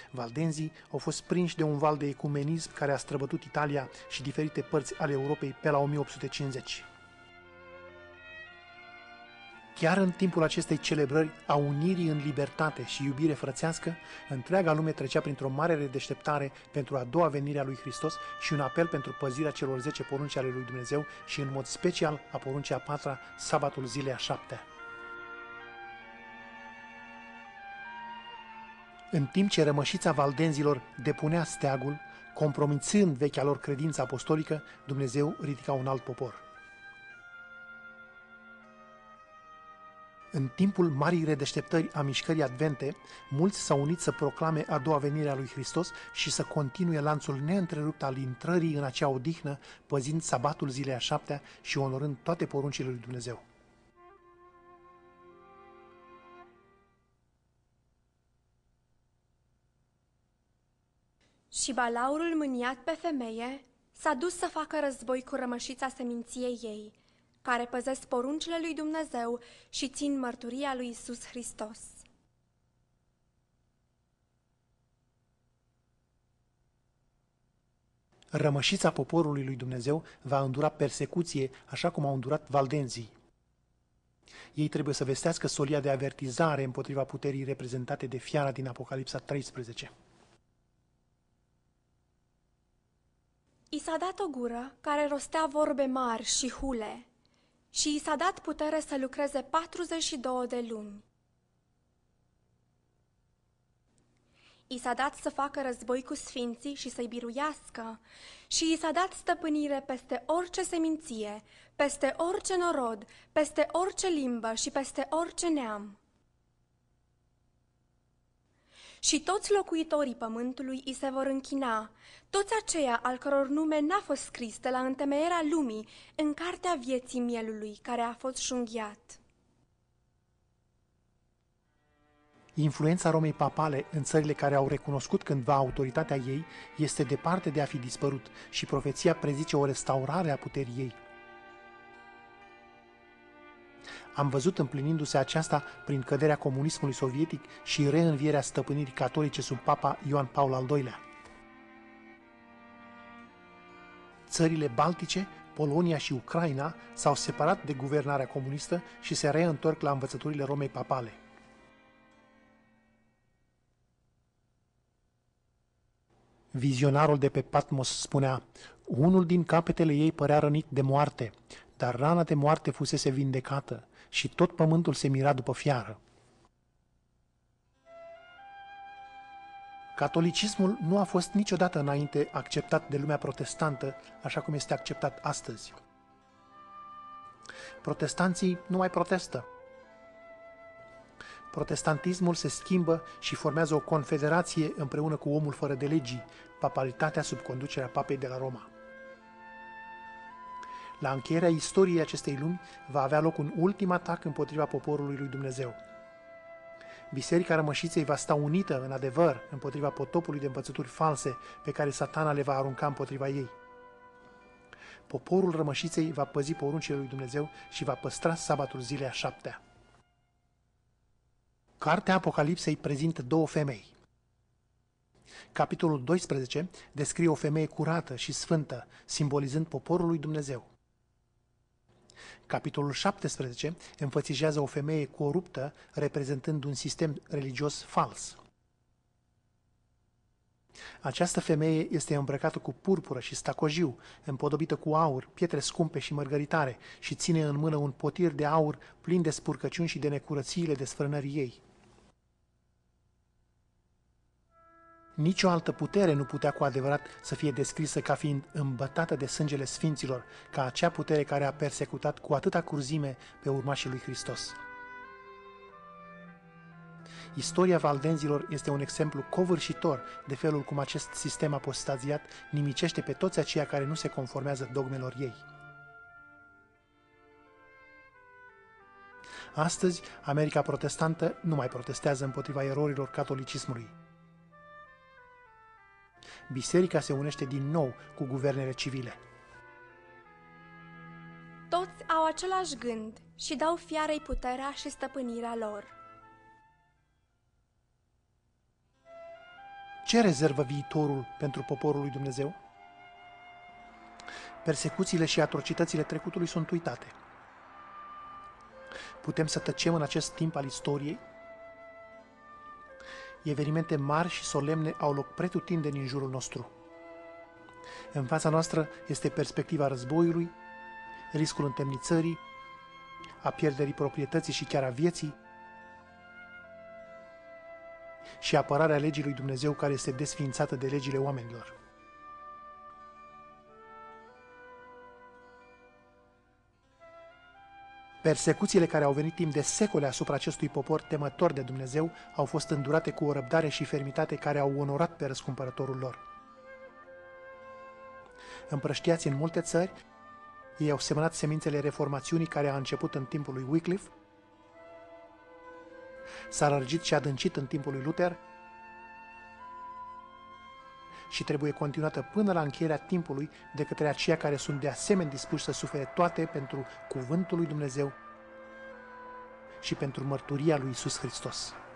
Valdenzii au fost prinși de un val de ecumenism care a străbătut Italia și diferite părți ale Europei pe la 1850. Chiar în timpul acestei celebrări a unirii în libertate și iubire frățească, întreaga lume trecea printr-o mare redeșteptare pentru a doua venire a lui Hristos și un apel pentru păzirea celor 10 porunci ale lui Dumnezeu și în mod special a poruncii a 4-a, sabatul zilei a 7-a. În timp ce rămășița valdenzilor depunea steagul, compromițând vechea lor credință apostolică, Dumnezeu ridica un alt popor. În timpul marii redeșteptări a mișcării advente, mulți s-au unit să proclame a doua venire a lui Hristos și să continue lanțul neîntrerupt al intrării în acea odihnă, păzind sabatul zilei a 7-a și onorând toate poruncile lui Dumnezeu. Și Balaurul, mâniat pe femeie, s-a dus să facă război cu rămășița seminției ei, care păzesc poruncile lui Dumnezeu și țin mărturia lui Iisus Hristos. Rămășița poporului lui Dumnezeu va îndura persecuție așa cum au îndurat valdenzii. Ei trebuie să vestească solia de avertizare împotriva puterii reprezentate de fiara din Apocalipsa 13. I s-a dat o gură care rostea vorbe mari și hule și i s-a dat putere să lucreze 42 de luni. I s-a dat să facă război cu sfinții și să-i biruiască și i s-a dat stăpânire peste orice seminție, peste orice norod, peste orice limbă și peste orice neam. Și toți locuitorii pământului îi se vor închina, toți aceia al căror nume n-a fost scris de la întemeierea lumii în cartea vieții mielului care a fost șunghiat. Influența Romei papale în țările care au recunoscut cândva autoritatea ei este departe de a fi dispărut și profeția prezice o restaurare a puterii ei. Am văzut împlinindu-se aceasta prin căderea comunismului sovietic și reînvierea stăpânirii catolice sub Papa Ioan Paul al II-lea. Țările Baltice, Polonia și Ucraina s-au separat de guvernarea comunistă și se reîntorc la învățăturile Romei papale. Vizionarul de pe Patmos spunea: unul din capetele ei părea rănit de moarte, dar rana de moarte fusese vindecată și tot pământul se mira după fiară. Catolicismul nu a fost niciodată înainte acceptat de lumea protestantă așa cum este acceptat astăzi. Protestanții nu mai protestă. Protestantismul se schimbă și formează o confederație împreună cu omul fără de legii, papalitatea sub conducerea papei de la Roma. La încheierea istoriei acestei lumi va avea loc un ultim atac împotriva poporului lui Dumnezeu. Biserica Rămășiței va sta unită în adevăr împotriva potopului de învățături false pe care Satana le va arunca împotriva ei. Poporul Rămășiței va păzi poruncile lui Dumnezeu și va păstra sabatul zilei a 7-a. Cartea Apocalipsei prezintă două femei. Capitolul 12 descrie o femeie curată și sfântă, simbolizând poporul lui Dumnezeu. Capitolul 17 înfățișează o femeie coruptă, reprezentând un sistem religios fals. Această femeie este îmbrăcată cu purpură și stacojiu, împodobită cu aur, pietre scumpe și mărgăritare și ține în mână un potir de aur plin de spurcăciuni și de necurățiile desfrânării ei. Nici o altă putere nu putea cu adevărat să fie descrisă ca fiind îmbătată de sângele sfinților, ca acea putere care a persecutat cu atâta curzime pe urmașii lui Hristos. Istoria valdenzilor este un exemplu covârșitor de felul cum acest sistem apostaziat nimicește pe toți aceia care nu se conformează dogmelor ei. Astăzi, America protestantă nu mai protestează împotriva erorilor catolicismului. Biserica se unește din nou cu guvernele civile. Toți au același gând și dau fiarei puterea și stăpânirea lor. Ce rezervă viitorul pentru poporul lui Dumnezeu? Persecuțiile și atrocitățile trecutului sunt uitate. Putem să tăcem în acest timp al istoriei? Evenimente mari și solemne au loc pretutindeni în jurul nostru. În fața noastră este perspectiva războiului, riscul întemnițării, a pierderii proprietății și chiar a vieții și apărarea legii lui Dumnezeu care este desființată de legile oamenilor. Persecuțiile care au venit timp de secole asupra acestui popor temător de Dumnezeu au fost îndurate cu o răbdare și fermitate care au onorat pe răscumpărătorul lor. Împrăștiați în multe țări, ei au semănat semințele reformațiunii care a început în timpul lui Wycliffe, s-a lărgit și adâncit în timpul lui Luther și trebuie continuată până la încheierea timpului de către aceia care sunt de asemenea dispuși să sufere toate pentru cuvântul lui Dumnezeu și pentru mărturia lui Iisus Hristos.